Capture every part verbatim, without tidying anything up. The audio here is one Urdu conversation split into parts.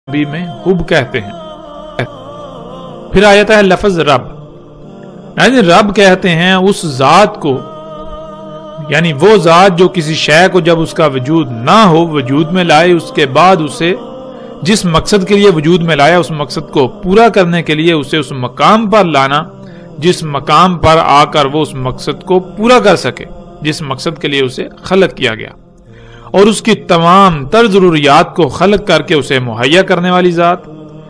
عربی میں حب کہتے ہیں۔ پھر آیت ہے لفظ رب، یعنی رب کہتے ہیں اس ذات کو، یعنی وہ ذات جو کسی شے کو جب اس کا وجود نہ ہو وجود میں لائے، اس کے بعد اسے جس مقصد کے لیے وجود میں لایا اس مقصد کو پورا کرنے کے لیے اسے اس مقام پر لانا جس مقام پر آ کر وہ اس مقصد کو پورا کر سکے جس مقصد کے لیے اسے خلق کیا گیا، اور اس کی تمام تر ضروریات کو خلق کر کے اسے مہیا کرنے والی ذات۔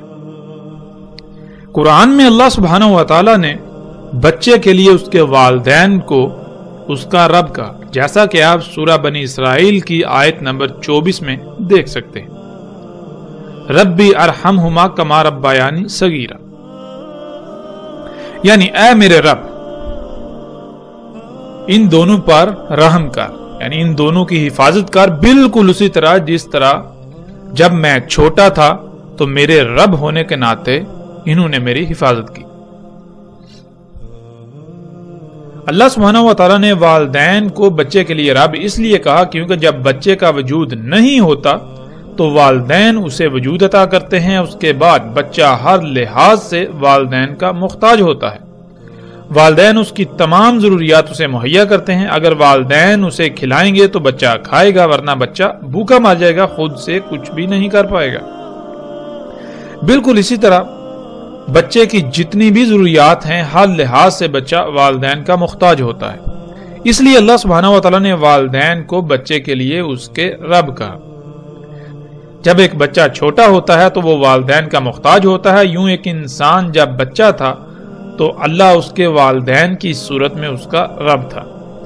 قرآن میں اللہ سبحانہ و تعالی نے بچے کے لیے اس کے والدین کو اس کا رب کہا، جیسا کہ آپ سورہ بنی اسرائیل کی آیت نمبر چوبیس میں دیکھ سکتے ہیں، ربی ارحمہما کما ربیانی صغیرا، یعنی اے میرے رب ان دونوں پر رحم کر، یعنی ان دونوں کی حفاظت کر بالکل اسی طرح جس طرح جب میں چھوٹا تھا تو میرے رب ہونے کے ناطے انہوں نے میری حفاظت کی۔ اللہ سبحانہ و تعالیٰ نے والدین کو بچے کے لیے رب اس لیے کہا کیونکہ جب بچے کا وجود نہیں ہوتا تو والدین اسے وجود عطا کرتے ہیں، اس کے بعد بچہ ہر لحاظ سے والدین کا محتاج ہوتا ہے، والدین اس کی تمام ضروریات اسے مہیا کرتے ہیں، اگر والدین اسے کھلائیں گے تو بچہ کھائے گا ورنہ بچہ بھوکا مر جائے گا، خود سے کچھ بھی نہیں کر پائے گا۔ بالکل اسی طرح بچے کی جتنی بھی ضروریات ہیں ہر لحاظ سے بچہ والدین کا محتاج ہوتا ہے، اس لیے اللہ سبحانہ و تعالیٰ نے والدین کو بچے کے لیے اس کے رب کہا۔ جب ایک بچہ چھوٹا ہوتا ہے تو وہ والدین کا محتاج ہوتا ہے، یوں ایک انسان جب بچہ تھا تو اللہ اس کے والدین کی صورت میں اس کا رب تھا،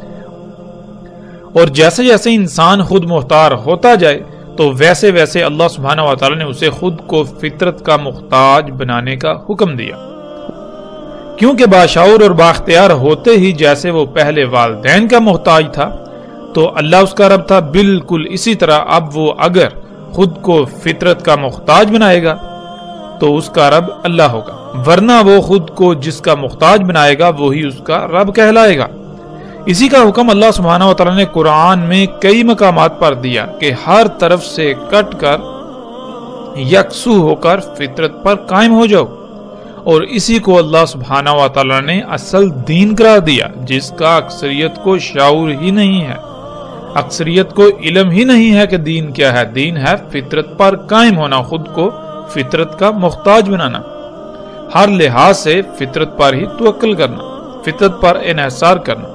اور جیسے جیسے انسان خود مختار ہوتا جائے تو ویسے ویسے اللہ سبحانہ و تعالی نے اسے خود کو فطرت کا محتاج بنانے کا حکم دیا، کیونکہ باشعور اور بااختیار ہوتے ہی جیسے وہ پہلے والدین کا محتاج تھا تو اللہ اس کا رب تھا، بالکل اسی طرح اب وہ اگر خود کو فطرت کا محتاج بنائے گا تو اس کا رب اللہ ہوگا، ورنہ وہ خود کو جس کا محتاج بنائے گا وہی اس کا رب کہلائے گا۔ اسی کا حکم اللہ سبحانہ و تعالی نے قرآن میں کئی مقامات پر دیا کہ ہر طرف سے کٹ کر یکسو ہو کر فطرت پر قائم ہو جاؤ، اور اسی کو اللہ سبحانہ و تعالی نے اصل دین قرار دیا جس کا اکثریت کو شعور ہی نہیں ہے، اکثریت کو علم ہی نہیں ہے کہ دین کیا ہے۔ دین ہے فطرت پر قائم ہونا، خود کو فطرت کا محتاج بنانا، ہر لحاظ سے فطرت پر ہی توکل کرنا، فطرت پر انحصار کرنا۔